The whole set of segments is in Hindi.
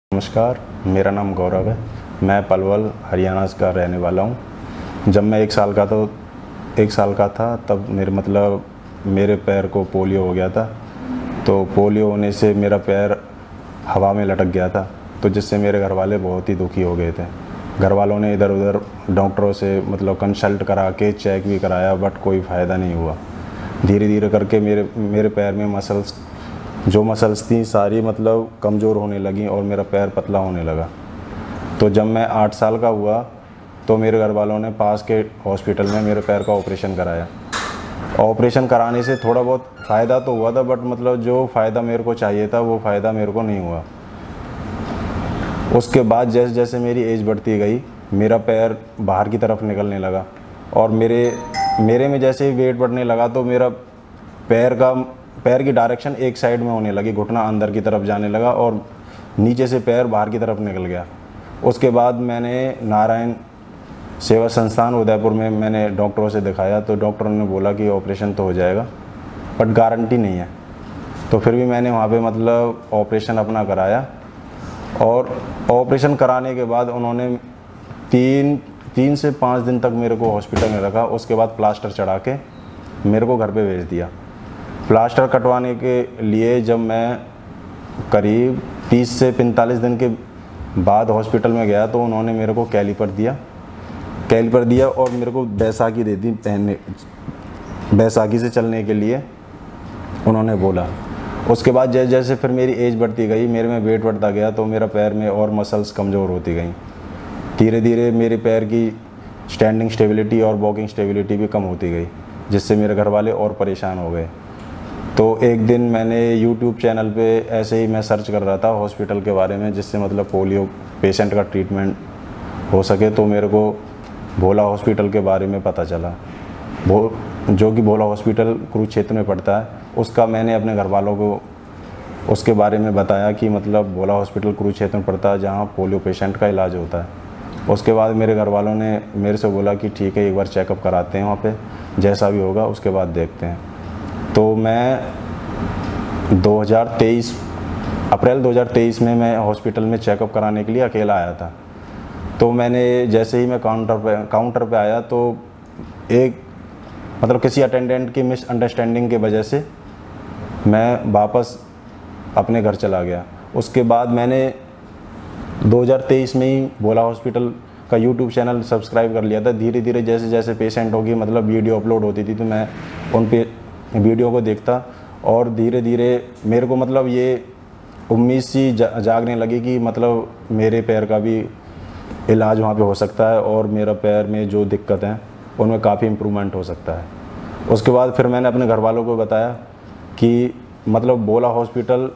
नमस्कार, मेरा नाम गौरव है। मैं पलवल हरियाणा का रहने वाला हूँ। जब मैं 1 साल का था तब मेरे पैर को पोलियो हो गया था। तो पोलियो होने से मेरा पैर हवा में लटक गया था, तो जिससे मेरे घर वाले बहुत ही दुखी हो गए थे। घर वालों ने इधर उधर डॉक्टरों से कंसल्ट करा के चेक भी कराया, बट कोई फ़ायदा नहीं हुआ। धीरे धीरे करके मेरे पैर में मसल्स थी सारी कमज़ोर होने लगी और मेरा पैर पतला होने लगा। तो जब मैं 8 साल का हुआ तो मेरे घर वालों ने पास के हॉस्पिटल में मेरे पैर का ऑपरेशन कराया। ऑपरेशन कराने से थोड़ा बहुत फ़ायदा तो हुआ था, बट जो फ़ायदा मेरे को चाहिए था वो फ़ायदा मेरे को नहीं हुआ। उसके बाद जैसे जैसे मेरी एज बढ़ती गई, मेरा पैर बाहर की तरफ निकलने लगा और मेरे में जैसे ही वेट बढ़ने लगा तो मेरा पैर की डायरेक्शन एक साइड में होने लगी, घुटना अंदर की तरफ जाने लगा और नीचे से पैर बाहर की तरफ निकल गया। उसके बाद मैंने नारायण सेवा संस्थान उदयपुर में मैंने डॉक्टरों से दिखाया, तो डॉक्टरों ने बोला कि ऑपरेशन तो हो जाएगा बट गारंटी नहीं है। तो फिर भी मैंने वहाँ पे ऑपरेशन अपना कराया और ऑपरेशन कराने के बाद उन्होंने 3 से 5 दिन तक मेरे को हॉस्पिटल में रखा। उसके बाद प्लास्टर चढ़ा के मेरे को घर पे भेज दिया। प्लास्टर कटवाने के लिए जब मैं करीब 30 से 45 दिन के बाद हॉस्पिटल में गया तो उन्होंने मेरे को कैलिपर दिया और मेरे को बैसाखी दे दी पहनने, बैसाखी से चलने के लिए उन्होंने बोला। उसके बाद जैसे जैसे फिर मेरी एज बढ़ती गई, मेरे में वेट बढ़ता गया, तो मेरा पैर में और मसल्स कमज़ोर होती गई। धीरे धीरे मेरे पैर की स्टैंडिंग स्टेबिलिटी और वॉकिंग स्टेबिलिटी भी कम होती गई, जिससे मेरे घर वाले और परेशान हो गए। तो एक दिन मैंने YouTube चैनल पे ऐसे ही मैं सर्च कर रहा था हॉस्पिटल के बारे में, जिससे पोलियो पेशेंट का ट्रीटमेंट हो सके। तो मेरे को भोला हॉस्पिटल के बारे में पता चला, जो कि भोला हॉस्पिटल कुरुक्षेत्र में पड़ता है। उसका मैंने अपने घर वालों को उसके बारे में बताया कि भोला हॉस्पिटल कुरुक्षेत्र में पड़ता है, जहाँ पोलियो पेशेंट का इलाज होता है। उसके बाद मेरे घर वालों ने मेरे से बोला कि ठीक है, एक बार चेकअप कराते हैं वहाँ पे, जैसा भी होगा उसके बाद देखते हैं। तो मैं अप्रैल 2023 में मैं हॉस्पिटल में चेकअप कराने के लिए अकेला आया था। तो मैंने जैसे ही मैं काउंटर पे आया तो एक किसी अटेंडेंट की मिसअंडरस्टैंडिंग की वजह से मैं वापस अपने घर चला गया। उसके बाद मैंने 2023 में ही भोला हॉस्पिटल का YouTube चैनल सब्सक्राइब कर लिया था। धीरे धीरे जैसे जैसे पेशेंटों की वीडियो अपलोड होती थी तो मैं उन पे वीडियो को देखता और धीरे धीरे मेरे को ये उम्मीद सी जागने लगी कि मेरे पैर का भी इलाज वहाँ पे हो सकता है और मेरा पैर में जो दिक्कत है उनमें काफ़ी इम्प्रूवमेंट हो सकता है। उसके बाद फिर मैंने अपने घर वालों को बताया कि भोला हॉस्पिटल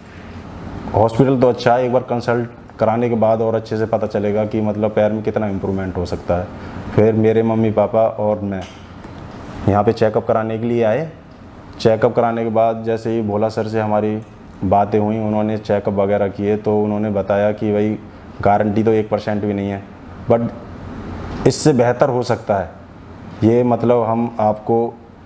तो अच्छा है, एक बार कंसल्ट कराने के बाद और अच्छे से पता चलेगा कि पैर में कितना इम्प्रूवमेंट हो सकता है। फिर मेरे मम्मी पापा और मैं यहाँ पे चेकअप कराने के लिए आए। चेकअप कराने के बाद जैसे ही भोला सर से हमारी बातें हुई, उन्होंने चेकअप वगैरह किए तो उन्होंने बताया कि भाई गारंटी तो 1% भी नहीं है, बट इससे बेहतर हो सकता है। ये हम आपको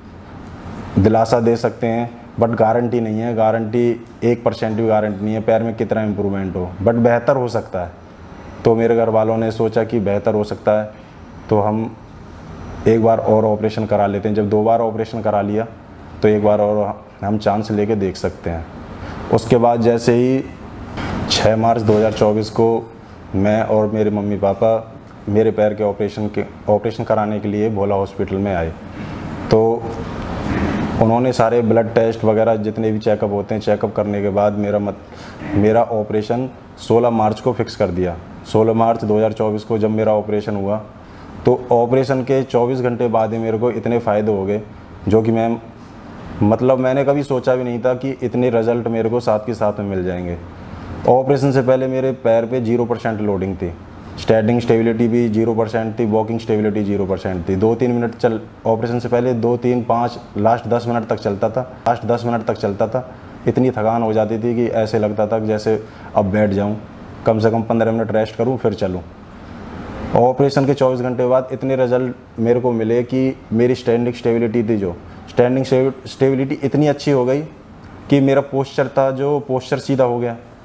दिलासा दे सकते हैं, बट गारंटी नहीं है। गारंटी 1% भी गारंटी नहीं है पैर में कितना इम्प्रूवमेंट हो, बट बेहतर हो सकता है। तो मेरे घर वालों ने सोचा कि बेहतर हो सकता है तो हम एक बार और ऑपरेशन करा लेते हैं। जब 2 बार ऑपरेशन करा लिया तो एक बार और हम चांस लेके देख सकते हैं। उसके बाद जैसे ही 6 मार्च 2024 को मैं और मेरे मम्मी पापा मेरे पैर के ऑपरेशन कराने के लिए भोला हॉस्पिटल में आए, तो उन्होंने सारे ब्लड टेस्ट वगैरह जितने भी चेकअप होते हैं, चेकअप करने के बाद मेरा ऑपरेशन 16 मार्च को फिक्स कर दिया। 16 मार्च 2024 को जब मेरा ऑपरेशन हुआ तो ऑपरेशन के 24 घंटे बाद ही मेरे को इतने फ़ायदे हो गए, जो कि मैंने कभी सोचा भी नहीं था कि इतने रिज़ल्ट मेरे को साथ के साथ में मिल जाएंगे। ऑपरेशन से पहले मेरे पैर पे 0% लोडिंग थी, स्टैंडिंग स्टेबिलिटी भी 0% थी, वॉकिंग स्टेबिलिटी 0% थी। 2-3 मिनट ऑपरेशन से पहले 2-3-5 लास्ट 10 मिनट तक चलता था। इतनी थकान हो जाती थी कि ऐसे लगता था कि जैसे अब बैठ जाऊँ, कम से कम 15 मिनट रेस्ट करूँ फिर चलूँ। ऑपरेशन के 24 घंटे बाद इतने रिज़ल्ट मेरे को मिले कि मेरी स्टैंडिंग स्टेबिलिटी थी, जो स्टैंडिंग स्टेबिलिटी इतनी अच्छी हो गई कि मेरा पोस्चर था, जो पोस्चर सीधा हो गया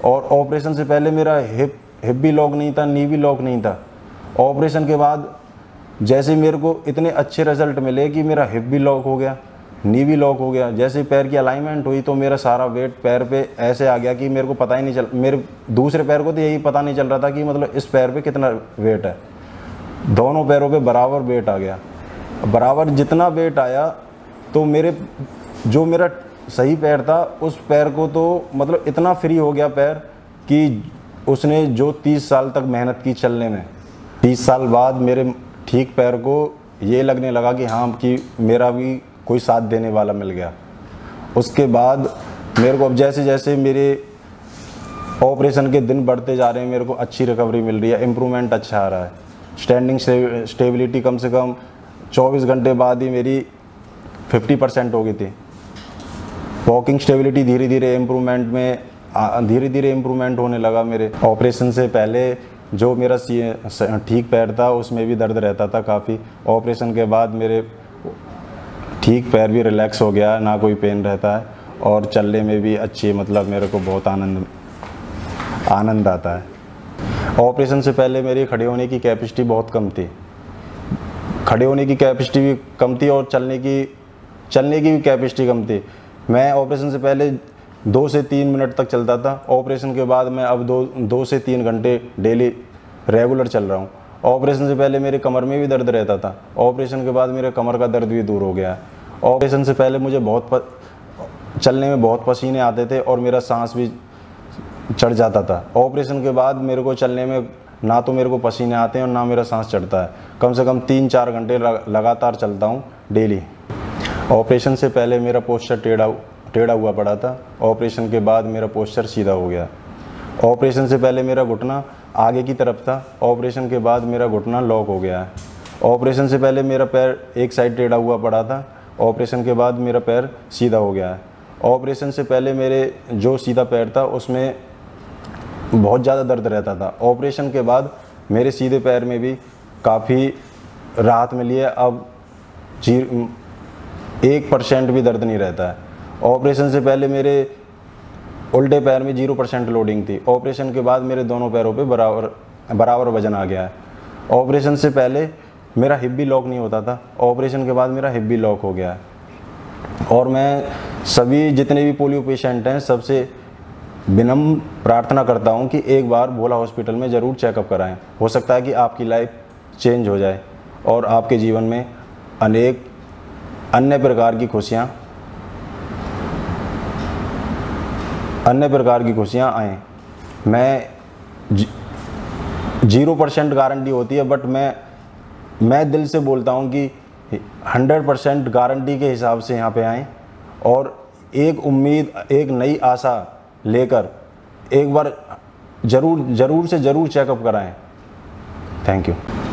और ऑपरेशन से पहले मेरा हिप भी लॉक नहीं था, नी भी लॉक नहीं था। ऑपरेशन के बाद जैसे मेरे को इतने अच्छे रिजल्ट मिले कि मेरा हिप भी लॉक हो गया, नी भी लॉक हो गया। जैसे पैर की अलाइनमेंट हुई तो मेरा सारा वेट पैर पे ऐसे आ गया कि मेरे को पता ही नहीं चल, मेरे दूसरे पैर को तो यही पता नहीं चल रहा था कि मतलब इस पैर पे कितना वेट है। दोनों पैरों पे बराबर वेट आ गया। बराबर जितना वेट आया तो मेरा सही पैर था उस पैर को तो मतलब इतना फ्री हो गया पैर कि उसने जो 30 साल तक मेहनत की चलने में, 30 साल बाद मेरे ठीक पैर को ये लगने लगा कि हाँ कि मेरा भी कोई साथ देने वाला मिल गया। उसके बाद मेरे को अब जैसे जैसे मेरे ऑपरेशन के दिन बढ़ते जा रहे हैं मेरे को अच्छी रिकवरी मिल रही है, इम्प्रूवमेंट अच्छा आ रहा है। स्टैंडिंग स्टेबिलिटी कम से कम 24 घंटे बाद ही मेरी 50% हो गई थी। वॉकिंग स्टेबिलिटी धीरे धीरे इम्प्रूवमेंट होने लगा मेरे। ऑपरेशन से पहले जो मेरा ठीक पैर था उसमें भी दर्द रहता था काफ़ी। ऑपरेशन के बाद मेरे ठीक पैर भी रिलैक्स हो गया, ना कोई पेन रहता है और चलने में भी अच्छी, मतलब मेरे को बहुत आनंद आता है। ऑपरेशन से पहले मेरी खड़े होने की कैपेसिटी बहुत कम थी, खड़े होने की कैपेसिटी भी कम थी और चलने की भी कैपेसिटी कम थी। मैं ऑपरेशन से पहले 2 से 3 मिनट तक चलता था। ऑपरेशन के बाद मैं अब 2 से 3 घंटे डेली रेगुलर चल रहा हूँ। ऑपरेशन से पहले मेरे कमर में भी दर्द रहता था, ऑपरेशन के बाद मेरे कमर का दर्द भी दूर हो गया है। ऑपरेशन से पहले मुझे चलने में बहुत पसीने आते थे और मेरा सांस भी चढ़ जाता था। ऑपरेशन के बाद मेरे को चलने में ना तो मेरे को पसीने आते हैं और ना मेरा सांस चढ़ता है। कम से कम 3-4 घंटे लगातार चलता हूँ डेली। ऑपरेशन से पहले मेरा पोस्चर टेढ़ा हुआ पड़ा था, ऑपरेशन के बाद मेरा पोस्चर सीधा हो गया। ऑपरेशन से पहले मेरा घुटना आगे की तरफ था, ऑपरेशन के बाद मेरा घुटना लॉक हो गया है। ऑपरेशन से पहले मेरा पैर एक साइड टेढ़ा हुआ पड़ा था, ऑपरेशन के बाद मेरा पैर सीधा हो गया है। ऑपरेशन से पहले मेरे जो सीधा पैर था उसमें बहुत ज़्यादा दर्द रहता था। ऑपरेशन के बाद मेरे सीधे पैर में भी काफ़ी राहत मिली है, अब 1% भी दर्द नहीं रहता है। ऑपरेशन से पहले मेरे उल्टे पैर में 0% लोडिंग थी, ऑपरेशन के बाद मेरे दोनों पैरों पे बराबर वजन आ गया है। ऑपरेशन से पहले मेरा हिप भी लॉक नहीं होता था, ऑपरेशन के बाद मेरा हिप भी लॉक हो गया है। और मैं सभी जितने भी पोलियो पेशेंट हैं सबसे विनम्र प्रार्थना करता हूं कि एक बार भोला हॉस्पिटल में ज़रूर चेकअप कराएं। हो सकता है कि आपकी लाइफ चेंज हो जाए और आपके जीवन में अनेक अन्य प्रकार की खुशियाँ आएँ। मैं 0% गारंटी होती है, बट मैं दिल से बोलता हूँ कि 100% गारंटी के हिसाब से यहाँ पे आएँ और एक उम्मीद, एक नई आशा लेकर एक बार ज़रूर से ज़रूर चेकअप कराएं। Thank you.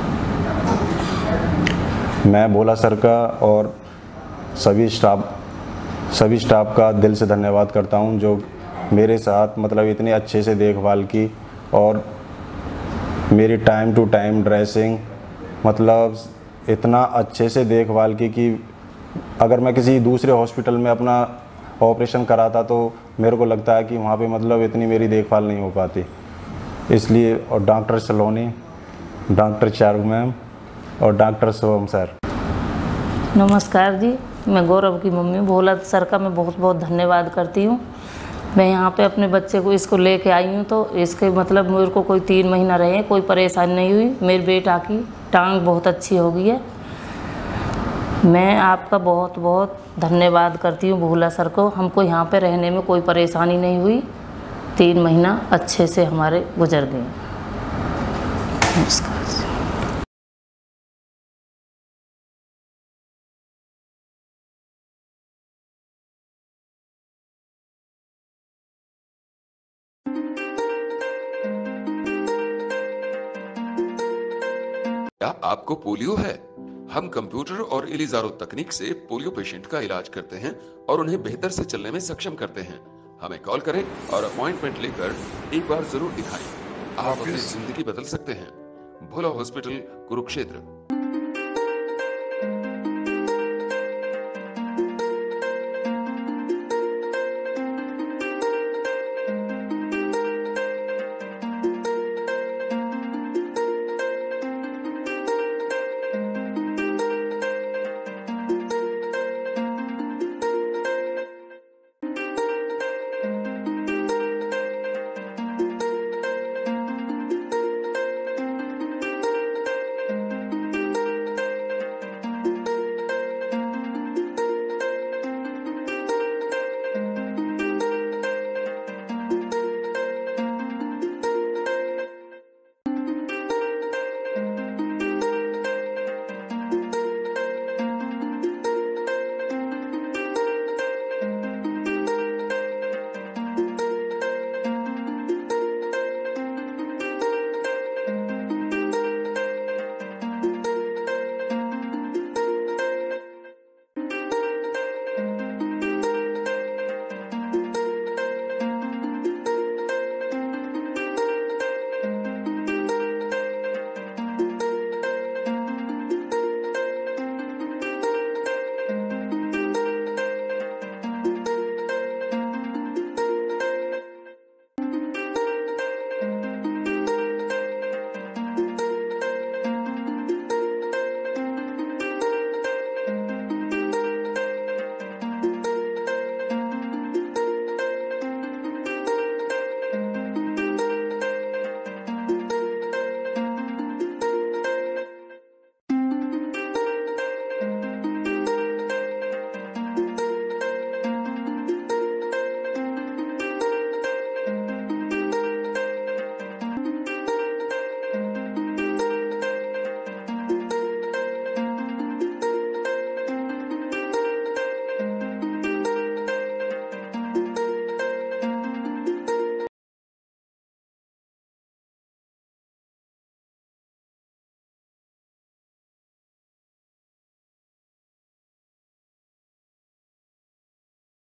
मैं भोला सर का और सभी स्टाफ का दिल से धन्यवाद करता हूं जो मेरे साथ मतलब इतने अच्छे से देखभाल की और मेरी टाइम टू टाइम ड्रेसिंग, मतलब इतना अच्छे से देखभाल की कि अगर मैं किसी दूसरे हॉस्पिटल में अपना ऑपरेशन कराता तो मेरे को लगता है कि वहाँ पे मतलब इतनी मेरी देखभाल नहीं हो पाती। इसलिए और doctor Saloni, doctor Charu ma'am और डॉक्टर सोम सर। नमस्कार जी, मैं गौरव की मम्मी भोला सर का मैं बहुत बहुत धन्यवाद करती हूँ। मैं यहाँ पे अपने बच्चे को इसको लेके आई हूँ तो इसके मतलब मेरे को कोई 3 महीना रहे, कोई परेशानी नहीं हुई। मेरे बेटा की टांग बहुत अच्छी हो गई है। मैं आपका बहुत बहुत धन्यवाद करती हूँ भोला सर को। हमको यहाँ पे रहने में कोई परेशानी नहीं हुई, 3 महीना अच्छे से हमारे गुजर गए। नमस्कार। क्या आपको पोलियो है? हम कंप्यूटर और इलिजारो तकनीक से पोलियो पेशेंट का इलाज करते हैं और उन्हें बेहतर से चलने में सक्षम करते हैं। हमें कॉल करें और अपॉइंटमेंट लेकर एक बार जरूर दिखाएं। आप अपनी जिंदगी बदल सकते हैं। भोला हॉस्पिटल, कुरुक्षेत्र।